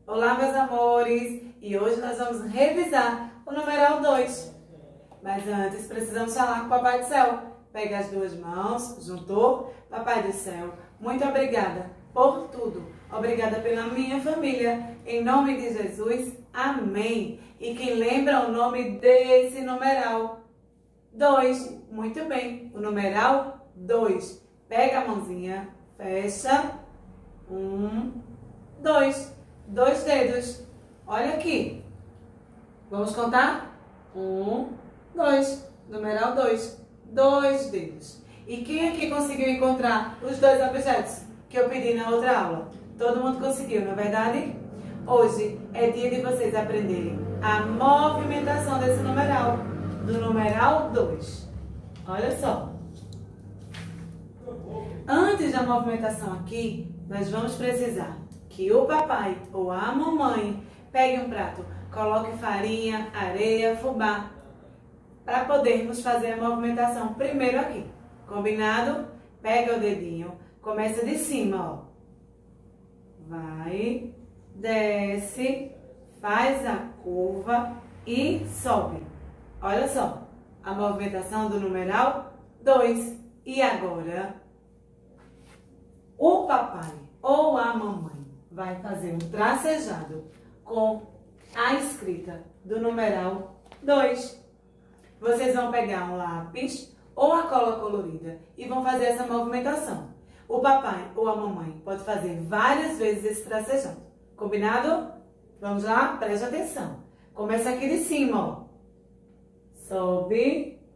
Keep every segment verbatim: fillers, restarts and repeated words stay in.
Olá, meus amores! E hoje nós vamos revisar o numeral dois. Mas antes precisamos falar com o Papai do Céu. Pega as duas mãos, juntou. Papai do Céu, muito obrigada por tudo. Obrigada pela minha família. Em nome de Jesus, amém. E quem lembra o nome desse numeral? dois. Muito bem, o numeral dois. Pega a mãozinha, fecha. Um, dois. Dois dedos. Olha aqui. Vamos contar? Um, dois. Numeral dois. Dois dedos. E quem aqui conseguiu encontrar os dois objetos que eu pedi na outra aula? Todo mundo conseguiu, não é verdade? Hoje é dia de vocês aprenderem a movimentação desse numeral. Do numeral dois. Olha só. Antes da movimentação aqui, nós vamos precisar que o papai ou a mamãe pegue um prato, coloque farinha, areia, fubá, para podermos fazer a movimentação primeiro aqui. Combinado? Pega o dedinho, começa de cima, ó. Vai, desce, faz a curva e sobe. Olha só, a movimentação do numeral dois. E agora, o papai ou a mamãe vai fazer um tracejado com a escrita do numeral dois. Vocês vão pegar um lápis ou a cola colorida e vão fazer essa movimentação. O papai ou a mamãe pode fazer várias vezes esse tracejado. Combinado? Vamos lá? Preste atenção. Começa aqui de cima, ó. Sobe,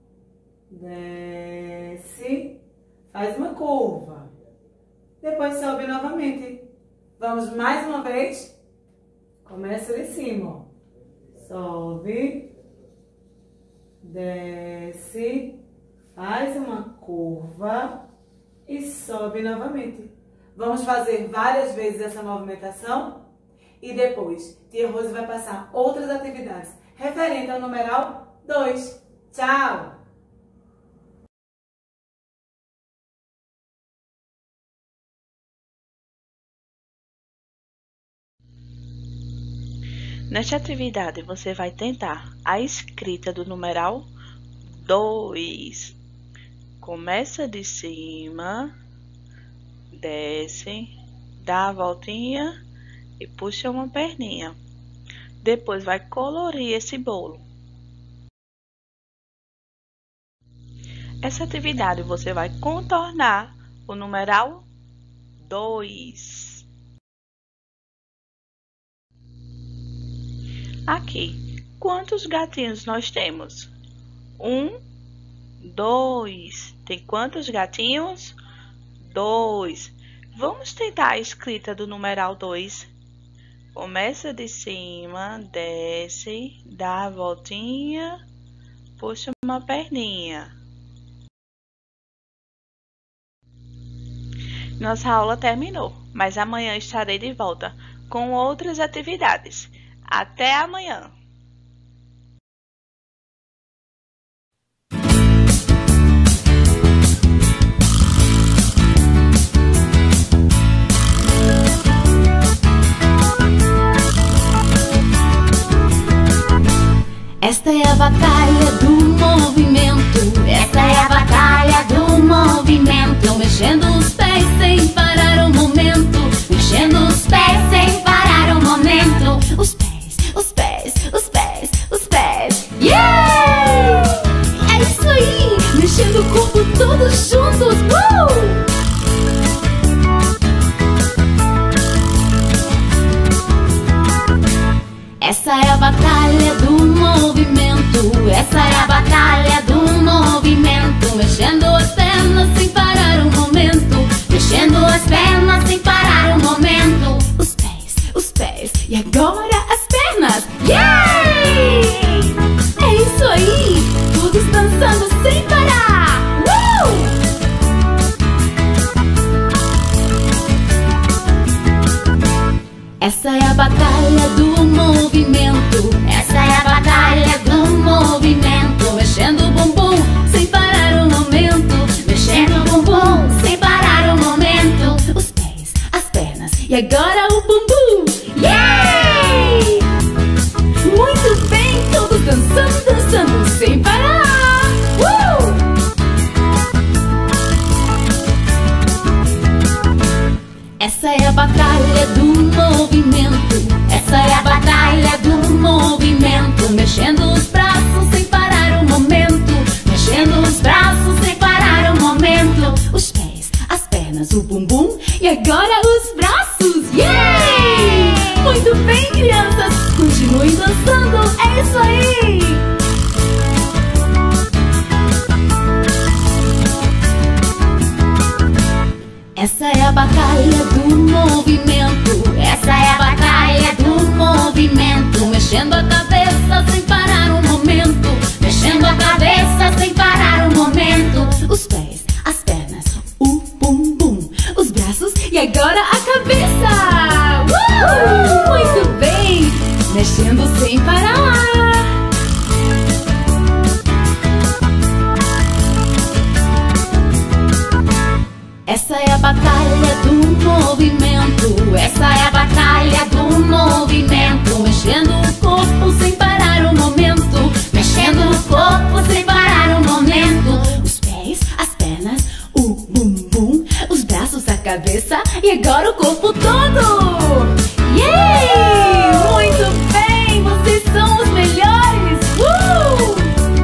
desce, faz uma curva. Depois sobe novamente. Vamos mais uma vez. Começa de cima, ó. Sobe, desce, faz uma curva e sobe novamente. Vamos fazer várias vezes essa movimentação e depois tia Rose vai passar outras atividades referentes ao numeral dois. Tchau! Nesta atividade, você vai tentar a escrita do numeral dois. Começa de cima, desce, dá a voltinha e puxa uma perninha. Depois vai colorir esse bolo. Essa atividade você vai contornar o numeral dois. Aqui, quantos gatinhos nós temos? Um, dois. Tem quantos gatinhos? Dois. Vamos tentar a escrita do numeral dois. Começa de cima, desce, dá a voltinha, puxa uma perninha. Nossa aula terminou, mas amanhã estarei de volta com outras atividades. Até amanhã! Esta é a batalha do movimento. Esta é a batalha do movimento. Mexendo os pés sem parar um momento. Mexendo os pés sem parar um momento. Os pés, os pés, os pés, os pés. Yeah! É isso aí! Mexendo o corpo todos juntos. Uh! Essa é a batalha do movimento. Essa é a batalha do movimento. Mexendo as pernas sem parar um momento. Mexendo as pernas sem parar um momento. Os pés, os pés e agora as pernas. Yay! É isso aí! Todos dançando sem parar. Uh! Essa é a batalha do movimento. Essa é a batalha do movimento. Mexendo o bumbum sem parar um momento. Mexendo o bumbum sem parar um momento. Os pés, as pernas e agora o bumbum. Yeah! isso aí! Essa é a batalha do movimento. Essa é a batalha do movimento. Mexendo a cabeça sem parar um momento. Mexendo a cabeça sem parar um momento. Os pés, as pernas, o bumbum, os braços e agora a cabeça. Uh! Muito bem! Mexendo sem parar. Essa é a batalha do movimento. Essa é a batalha do movimento. Mexendo o corpo sem parar um momento. Mexendo o corpo sem parar um momento. Os pés, as pernas, o bumbum, os braços, a cabeça e agora o corpo todo. Yeah! Muito bem! Vocês são os melhores! Uh!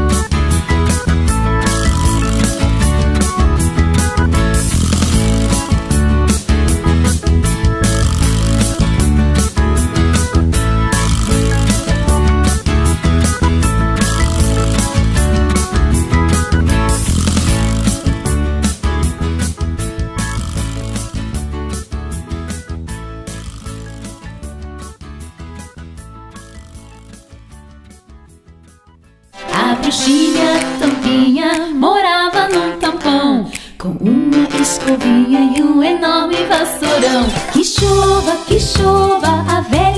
A bruxinha tampinha morava num tampão, com uma escovinha e um enorme vassourão. Que chova, que chova, a velha